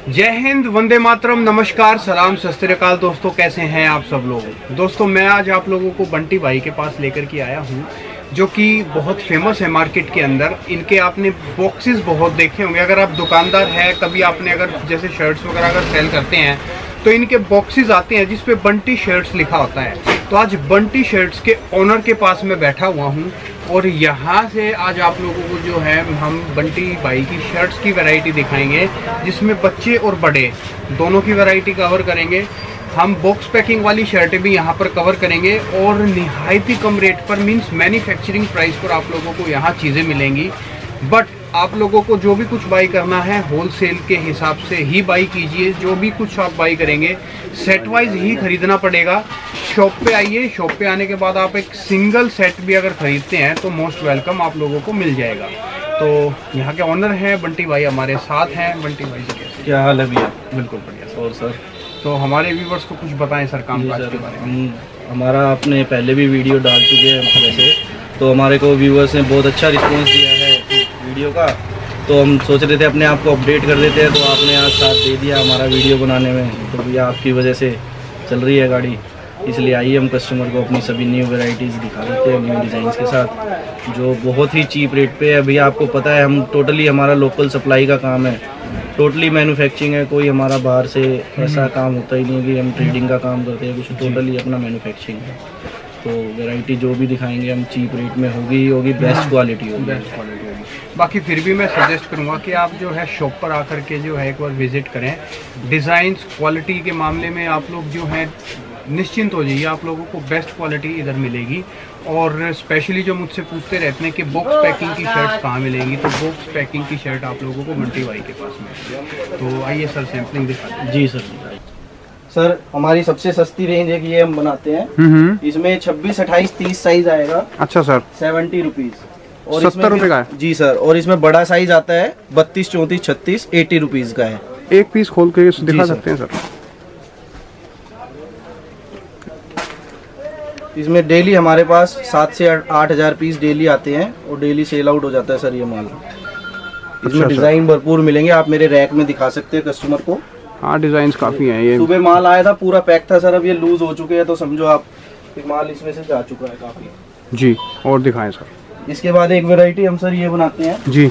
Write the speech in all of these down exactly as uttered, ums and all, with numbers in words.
जय हिंद, वंदे मातरम, नमस्कार, सलाम, सत श्री अकाल। दोस्तों कैसे हैं आप सब लोग। दोस्तों मैं आज आप लोगों को बंटी भाई के पास लेकर के आया हूं, जो कि बहुत फेमस है मार्केट के अंदर। इनके आपने बॉक्सेस बहुत देखे होंगे। अगर आप दुकानदार है, कभी आपने अगर जैसे शर्ट्स वगैरह अगर सेल करते हैं तो इनके बॉक्सेस आते हैं जिस पे बंटी शर्ट्स लिखा होता है। तो आज बंटी शर्ट्स के ओनर के पास मैं बैठा हुआ हूँ और यहाँ से आज आप लोगों को जो है हम बंटी भाई की शर्ट्स की वैरायटी दिखाएंगे, जिसमें बच्चे और बड़े दोनों की वैरायटी कवर करेंगे। हम बॉक्स पैकिंग वाली शर्टें भी यहाँ पर कवर करेंगे और निहायती कम रेट पर, मींस मैन्युफैक्चरिंग प्राइस पर आप लोगों को यहाँ चीज़ें मिलेंगी। बट आप लोगों को जो भी कुछ बाई करना है होलसेल के हिसाब से ही बाई कीजिए। जो भी कुछ आप बाई करेंगे सेट वाइज ही खरीदना पड़ेगा। शॉप पे आइए, शॉप पे आने के बाद आप एक सिंगल सेट भी अगर खरीदते हैं तो मोस्ट वेलकम आप लोगों को मिल जाएगा। तो यहाँ के ऑनर हैं बंटी भाई, हमारे साथ हैं। बंटी भाई जी कैसे? क्या हाल है भैया? बिल्कुल बढ़िया। और सर तो हमारे व्यूवर्स को कुछ बताएं सर काम काज के बारे में। हमारा आपने पहले भी वीडियो डाल चुके हैं वैसे, तो हमारे को व्यूवर्स ने बहुत अच्छा रिस्पांस दिया है वीडियो का। तो हम सोच रहे थे अपने आप को अपडेट कर देते हैं, तो आपने आज साथ दे दिया हमारा वीडियो बनाने में। तो भैया आपकी वजह से चल रही है गाड़ी, इसलिए आइए हम कस्टमर को अपनी सभी न्यू वैरायटीज़ दिखा देते हैं न्यू डिज़ाइंस के साथ, जो बहुत ही चीप रेट पे है। भैया आपको पता है हम टोटली हमारा लोकल सप्लाई का काम है, टोटली मैन्युफैक्चरिंग है। कोई हमारा बाहर से ऐसा काम होता ही नहीं है कि हम ट्रेडिंग का काम करते हैं, कुछ टोटली अपना मैन्युफैक्चरिंग है। तो वैरायटी जो भी दिखाएंगे हम चीप रेट में होगी ही होगी, बेस्ट क्वालिटी होगी। बेस्ट क्वालिटी होगी। बाकी फिर भी मैं सजेस्ट करूंगा कि आप जो है शॉप पर आकर के जो है एक बार विजिट करें। डिज़ाइंस क्वालिटी के मामले में आप लोग जो है निश्चिंत हो जाइए, आप लोगों को बेस्ट क्वालिटी इधर मिलेगी। और स्पेशली जो मुझसे पूछते रहते हैं कि बॉक्स पैकिंग की शर्ट्स कहाँ मिलेंगी, तो बॉक्स पैकिंग की शर्ट आप लोगों को बंटी भाई के पास मिलेगी। तो आइए सर सैम्पलिंग दिखाते हैं। जी सर। सर हमारी सबसे सस्ती रेंज है कि ये हम बनाते हैं, इसमें छब्बीस अट्ठाईस तीस साइज आएगा। अच्छा सर। सेवेंटी रुपीज और सत्तर रुपए का है? जी सर। और इसमें बड़ा साइज आता है बत्तीस चौंतीस छत्तीस एटी रुपीज का है। एक पीस खोल के दिखा सकते हैं सर? इसमें डेली हमारे पास सात से आठ हजार पीस डेली आते हैं और डेली सेल आउट हो जाता है सर ये माल। इसमें अच्छा डिजाइन भरपूर मिलेंगे, आप मेरे रैक में दिखा सकते हैं कस्टमर को। हाँ डिजाइन काफी हैं। ये सुबह माल आया था पूरा पैक था सर, अब ये लूज हो चुके हैं, तो समझो आप माल इसमें से जा चुका है काफी। जी और दिखाएं सर। इसके बाद एक वैरायटी हम सर ये बनाते हैं जी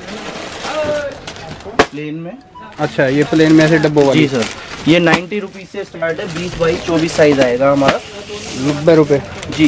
प्लेन में। अच्छा ये प्लेन में ऐसे डब्बों वाली? जी सर। ये नाइन्टी रुपीज से स्टार्ट है, बीस बाई चौबीस साइज आएगा हमारा। नब्बे रुपए जी।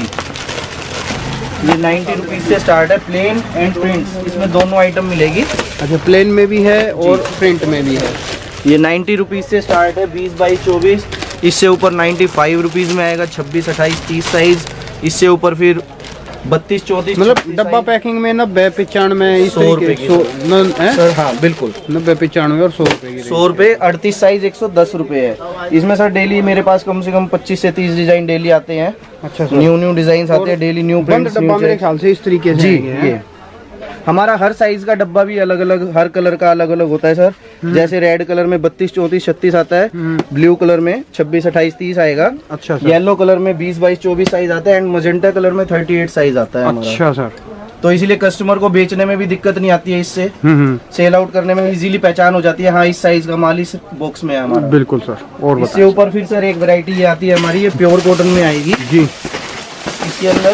ये नाइन्टी रुपीज से स्टार्ट है, प्लेन एंड प्रिंट, इसमें दोनों आइटम मिलेगी। अच्छा प्लेन में भी है और प्रिंट में भी है। ये नाइन्टी रुपीज से स्टार्ट है, बीस बाई चौबीस। इससे ऊपर नाइन्टी फाइव रुपीज में आएगा, छब्बीस अट्ठाईस तीस साइज। इससे ऊपर फिर बत्तीस चौंतीस, मतलब डब्बा पैकिंग में नब्बे पिचानवे सौ रुपए की सर। हाँ बिल्कुल, नब्बे पिचानवे और सौ रुपए की। सौ रुपए अड़तीस साइज एक सौ दस रुपए है। इसमें सर डेली मेरे पास कम से कम पच्चीस से तीस डिजाइन डेली आते हैं। अच्छा सर। न्यू न्यू डिजाइन आते हैं डेली, न्यू प्रिंट्स। डब्बा मेरे ख्याल से इस तरीके से जी। ये हमारा हर साइज का डब्बा भी अलग अलग, हर कलर का अलग अलग होता है सर। जैसे रेड कलर में बत्तीस चौंतीस छत्तीस आता है, ब्लू कलर में छब्बीस अट्ठाईस तीस आएगा। अच्छा सर। येलो कलर में बीस बाईस चौबीस साइज आता है एंड मजेंटा कलर में थर्टी एट साइज आता है। अच्छा सर। तो इसीलिए कस्टमर को बेचने में भी दिक्कत नहीं आती है, इससे सेल आउट करने में इजीली पहचान हो जाती है। हाँ इस साइज का माल इस बॉक्स में है हमारा। बिल्कुल सर। और इससे ऊपर फिर सर एक वैरायटी ये आती है हमारी, ये प्योर कॉटन में आएगी जी। इसके अंदर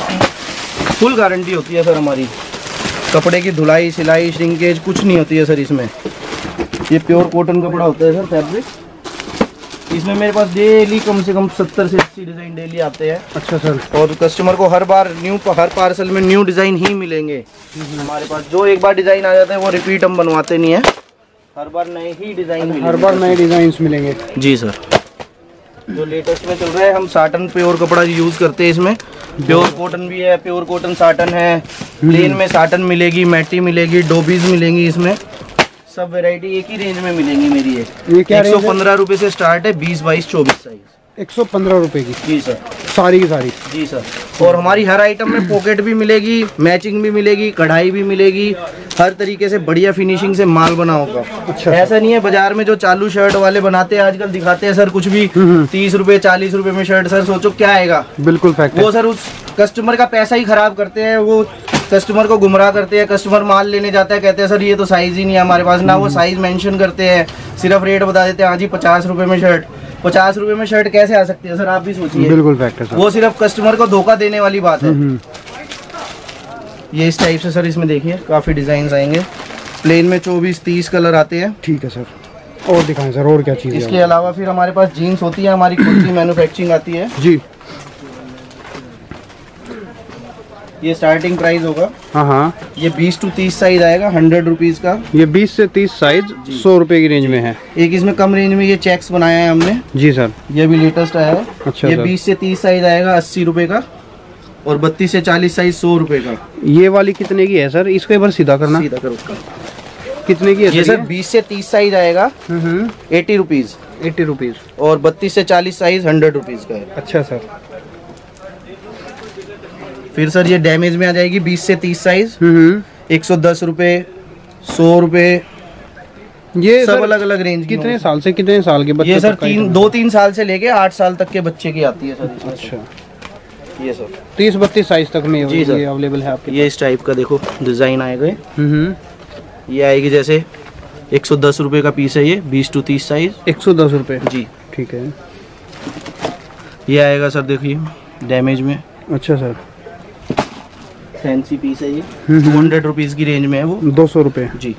फुल गारंटी होती है सर हमारी, कपड़े की धुलाई सिलाई श्रिंकेज कुछ नहीं होती है सर इसमें। ये प्योर कॉटन कपड़ा होता है सर, फैब्रिक। इसमें मेरे पास डेली कम से कम सत्तर से अस्सी डिजाइन डेली आते हैं। अच्छा सर। और कस्टमर को हर बार न्यू, हर पार्सल में न्यू डिजाइन ही मिलेंगे हमारे पास। जो एक बार डिजाइन आ जाता है वो रिपीट हम बनवाते नहीं है, हर बार नए ही डिजाइन, हर बार नए डिजाइन मिलेंगे। जी सर। जो लेटेस्ट में चल रहा है, हम साटन प्योर कपड़ा यूज करते हैं इसमें। प्योर कॉटन भी है, प्योर कॉटन साटन है, प्लेन में साटन मिलेगी, मैटी मिलेगी, डोबीज मिलेंगी। इसमें सब वैरायटी एक ही रेंज में मिलेंगी मेरी। एक एक सौ पंद्रह रुपए से स्टार्ट है, बीस बाईस चौबीस साइज। एक सौ पंद्रह रुपए की? जी सर। सारी की सारी? जी सर। और हमारी हर आइटम में पॉकेट भी मिलेगी, मैचिंग भी मिलेगी, कढ़ाई भी मिलेगी, हर तरीके से बढ़िया फिनिशिंग से माल बना होगा। अच्छा। ऐसा नहीं है बाजार में जो चालू शर्ट वाले बनाते हैं आजकल, दिखाते हैं सर कुछ भी तीस रुपए चालीस रुपए में शर्ट। सर सोचो क्या आएगा। बिल्कुल फैक्ट। वो सर उस कस्टमर का पैसा ही खराब करते हैं। वो कस्टमर को गुमराह करते हैं। कस्टमर माल लेने जाता है, कहते हैं सर ये तो साइज ही नहीं है हमारे पास, ना वो साइज मेंशन करते हैं, सिर्फ रेट बता देते हैं, हाँ जी पचास रुपए में शर्ट। पचास रुपए में शर्ट कैसे आ सकती है सर, आप भी सोचिए। बिल्कुल फैक्ट है सर। वो सिर्फ कस्टमर को धोखा देने वाली बात है। ये इस टाइप से सर, इसमें देखिए काफी डिजाइन आएंगे। प्लेन में चौबीस तीस कलर आते हैं। ठीक है सर, और दिखाएं सर और क्या चीज़ है। इसके अलावा फिर हमारे पास जीन्स होती है, हमारी खुद की मैन्युफैक्चरिंग आती है जी। ये स्टार्टिंग प्राइस होगा। हाँ हाँ, ये बीस टू तीस साइज आएगा, हंड्रेड रुपीज का। ये बीस से तीस साइज सौ रुपए की रेंज में है। एक इसमें कम रेंज में ये चेक्स बनाया है हमने। जी सर, ये भी लेटेस्ट आया है। अच्छा ये सर। बीस से तीस साइज आएगा अस्सी रुपए का, और बत्तीस से चालीस साइज सौ रुपए का। ये वाली कितने की है सर? इसको एक बार सीधा करना। सीधा करो। कितने की है ये सर बीस से तीस साइज आएगा, एटी रुपीज। Eighty rupees. और बत्तीस से चालीस साइज हंड्रेड रुपीज का है। अच्छा सर। फिर सर ये डैमेज में आ जाएगी बीस से तीस साइज, एक सौ दस रुपए, सौ रुपए। ये सब अलग अलग रेंज। कितने साल से कितने साल के बच्चे? ये सर तीन दो तीन साल से लेके आठ साल तक के बच्चे की आती है सर। अच्छा, ये सर तीस बत्तीस साइज तक में जी सर ये अवेलेबल है आपके। ये इस टाइप का देखो डिजाइन आएगा। हम्म, ये आएगी जैसे एक सौ दस रुपए का पीस है ये, बीस टू तीस साइज। एक सौ दस रुपए जी, ठीक है। ये आएगा सर देखिए डैमेज में। अच्छा सर, फैंसी पीस है ये, टू हंड्रेड रुपीज की रेंज में है वो। दो सौ रुपए जी।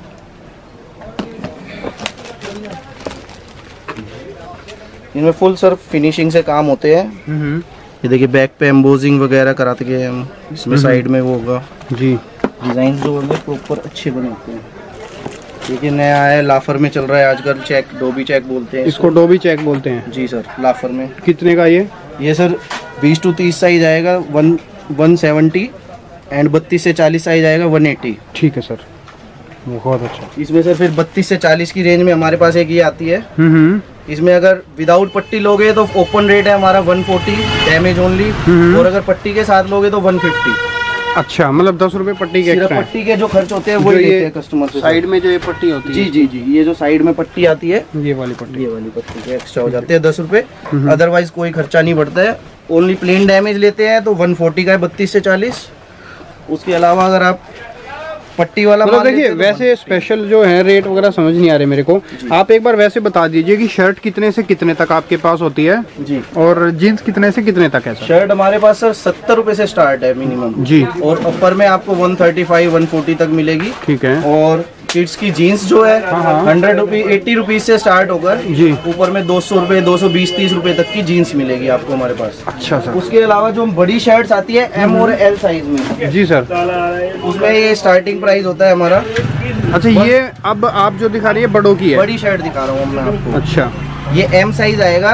इनमें फुल सर फिनिशिंग से काम होते हैं। ये देखिए बैक पे एम्बोजिंग वगैरह कराते गए हम। इसमें साइड में वो होगा जी। डिजाइन जो होंगे प्रॉपर अच्छे बने होते हैं। देखिए नया है, लाफर में चल रहा है आजकल, चेक डोबी चेक बोलते हैं इसको। डोबी चेक बोलते हैं जी सर, लाफर में। कितने का ये? ये सर बीस टू तीस साइज आएगा वन वन सेवेंटी, एंड बत्तीस से चालीस साइज आएगा वन एटी। ठीक है सर, बहुत अच्छा। इसमें सर फिर बत्तीस से चालीस की रेंज में हमारे पास एक ये आती है। इसमें अगर विदाउट पट्टी लोगे तो ओपन रेट है हमारा वन फोर्टी, डैमेज ओनली। और अगर पट्टी के साथ लोगे तो वन फिफ्टी। अच्छा, मतलब दस रुपए पट्टी के एक्स्ट्रा। पट्टी के जो खर्च होते हैं वही लेते हैं कस्टमर से। साइड में जो ये पट्टी होती है। जी जी जी, ये जो साइड में पट्टी आती है, ये वाली पट्टी। ये वाली पट्टी के एक्स्ट्रा हो जाते हैं दस रुपए। अदरवाइज कोई खर्चा नहीं बढ़ता है। ओनली प्लेन डैमेज लेते हैं तो वन फोर्टी का है, बत्तीस से चालीस। उसके अलावा अगर आप पट्टी वाला मतलब देखिए वैसे स्पेशल जो है रेट वगैरह समझ नहीं आ रहे मेरे को। आप एक बार वैसे बता दीजिए कि शर्ट कितने से कितने तक आपके पास होती है जी, और जीन्स कितने से कितने तक है सर? शर्ट हमारे पास सर सत्तर रुपए से स्टार्ट है मिनिमम जी, और ऊपर में आपको one thirty five one forty तक मिलेगी। ठीक है। और किड्स की जीन्स जो है हंड्रेड रुपी एट्टी रुपीज से स्टार्ट होकर जी, ऊपर में दो सौ रुपए दो सौ बीस तीस रुपए तक की जीन्स मिलेगी आपको हमारे पास। अच्छा सर। उसके अलावा जो बड़ी शर्ट्स आती है एम और एल साइज में, जी सर, उसमें ये स्टार्टिंग प्राइस होता है हमारा। अच्छा, ये अब आप जो दिखा रही है बड़ों की है? बड़ी शर्ट दिखा रहा हूँ मैं आपको। अच्छा, ये एम साइज आएगा,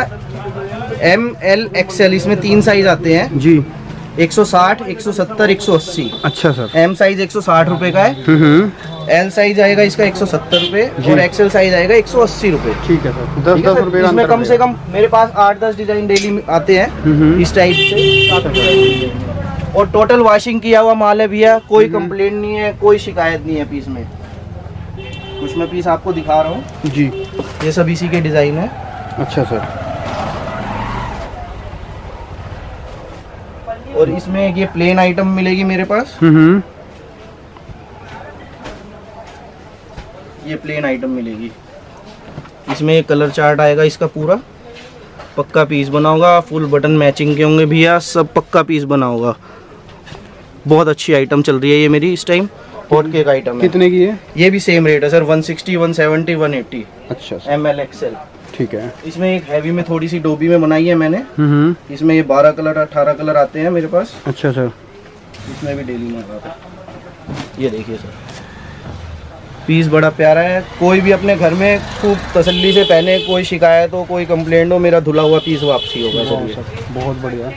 एम एल एक्सएल, इसमें तीन साइज आते हैं जी। एक सौ साठ, एक सौ सत्तर, एक सौ अस्सी। अच्छा सर। एम साइज एक सौ साठ रुपए का है, एल साइज आएगा इसका एक सौ सत्तर रुपए, और एक्सएल साइज आएगा एक सौ अस्सी रुपए। ठीक है सर, दस दस रुपए का इसमें अंतर कम से कम मेरे पास आठ दस डिजाइन डेली आते हैं इस टाइप से। और टोटल वॉशिंग किया हुआ माल है भैया, कोई कंप्लेंट नहीं है, कोई शिकायत नहीं है पीस में। कुछ मैं पीस आपको दिखा रहा हूँ जी, ये सब इसी के डिजाइन है। अच्छा सर। और इसमें ये प्लेन आइटम मिलेगी मेरे पास, हम्म, ये प्लेन आइटम मिलेगी। इसमें ये कलर चार्ट आएगा इसका पूरा, पक्का पीस बना होगा, फुल बटन मैचिंग के होंगे भैया, सब पक्का पीस बना होगा। बहुत अच्छी आइटम चल रही है ये मेरी इस टाइम, हॉट केक आइटम है। कितने की है? ये भी सेम रेट है sir, one sixty, one seventy, one eighty. अच्छा सर, एम एल एक्सएल। ठीक है। इसमें एक हैवी में थोड़ी सी डोबी में बनाई है मैंने। हम्म, इसमें ये बारह कलर अठारह कलर आते हैं मेरे पास। अच्छा सर। इसमें भी डेली में आता है। ये देखिए सर, पीस बड़ा प्यारा है, कोई भी अपने घर में खूब तसल्ली से पहने, कोई शिकायत हो, कोई कंप्लेंट हो, मेरा धुला हुआ पीस वापसी होगा सर, सर बहुत बढ़िया।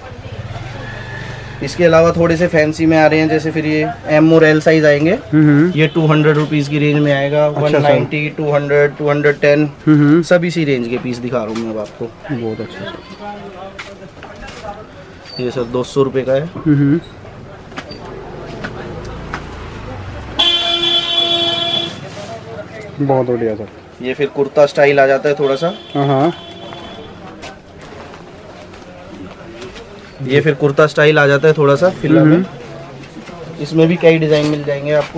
इसके अलावा थोड़े से फैंसी में आ रहे हैं, जैसे फिर ये एम और एल साइज आएंगे। ये टू हंड्रेड रुपीज की रेंज में आएगा, one ninety, two hundred, two hundred ten, सब इसी रेंज के पीस दिखा रहा हूँ मैं अब आपको। बहुत अच्छा सर। ये सर दो सौ रुपये का है। बहुत बढ़िया सर। ये फिर कुर्ता स्टाइल आ जाता है थोड़ा सा। हाँ, ये फिर कुर्ता स्टाइल आ जाता है थोड़ा सा फिलहाल में। इसमें भी कई डिज़ाइन मिल जाएंगे आपको।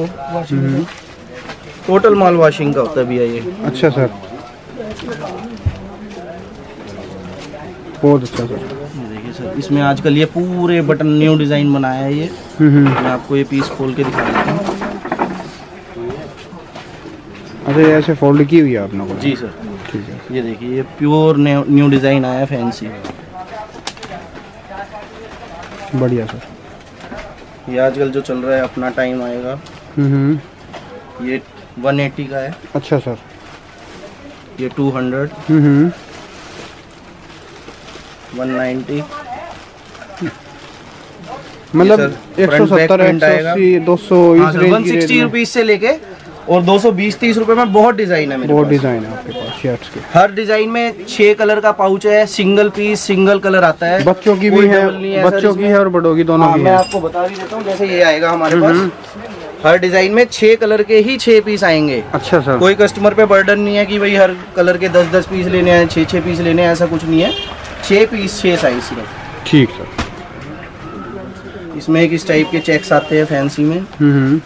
टोटल माल वॉशिंग का होता है भैया ये। अच्छा सर, बहुत अच्छा सर। ये देखिए सर, इसमें आजकल ये पूरे बटन न्यू डिज़ाइन बनाया है ये। मैं आपको ये पीस खोल के दिखा देता हूँ। अच्छा, ये ऐसे फोल्ड की हुई है आपने को? जी सर, ठीक है। ये देखिए ये प्योर न्यू डिज़ाइन आया है, फैंसी। बढ़िया सर। ये आजकल जो चल रहा है, अपना टाइम आएगा, ये एक सौ अस्सी का है। अच्छा सर। ये दो सौ, हम्म एक सौ नब्बे, मतलब ये एक सर, सौ फ्रंट बैक सत्तर, एक प्रिंट सौ आएगा। अस्सी, दो सौ हाँ इस सर, रेंज एक की सौ रेंज साठ में रुपीस से लेके और दो सौ बीस तीस रुपए में बहुत डिजाइन है मेरे बहुत पास। डिजाइन है आपके पास शर्ट्स के। हर डिजाइन में छह कलर का पाउच है, सिंगल पीस सिंगल कलर आता है। बच्चों की भी कोई है, डबल नहीं है बच्चों सर की है और बड़ों की दोनों हाँ, की मैं है। आपको बता भी देता हूँ। जैसे ये आएगा हमारे पास, हर डिजाइन में छह कलर के ही छह पीस आएंगे। अच्छा सर। कोई कस्टमर पे बर्डन नहीं है कि भाई हर कलर के दस दस पीस लेने हैं, छह छह पीस लेने हैं, ऐसा कुछ नहीं है। छह पीस छह साइज सिर्फ। ठीक सर। इसमें एक इस टाइप के चेक्स आते हैं फैंसी में, हम्म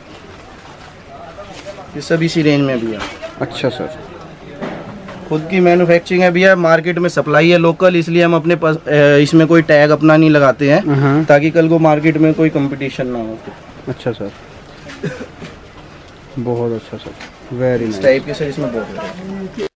ये सब इसी रेंज में भी है। अच्छा सर। खुद की मैन्युफैक्चरिंग है भैया, मार्केट में सप्लाई है लोकल, इसलिए हम अपने पास इसमें कोई टैग अपना नहीं लगाते हैं, ताकि कल को मार्केट में कोई कंपटीशन ना हो। अच्छा सर, बहुत अच्छा सर, वेरी नाइस। इस टाइप के सर इसमें बहुत है।